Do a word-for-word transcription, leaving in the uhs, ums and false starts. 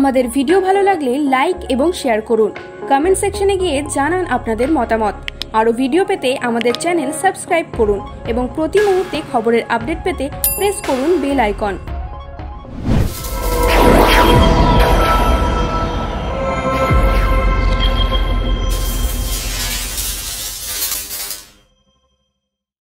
আমাদের ভিডিও ভালো লাগলে লাইক এবং শেয়ার করুন। কমেন্ট সেকশনে গিয়ে জানান আপনাদের মতামত। আরও ভিডিও পেতে আমাদের চ্যানেল সাবস্ক্রাইব করুন এবং প্রতি মুহূর্তে খবরের আপডেট পেতে প্রেস করুন বেল আইকন।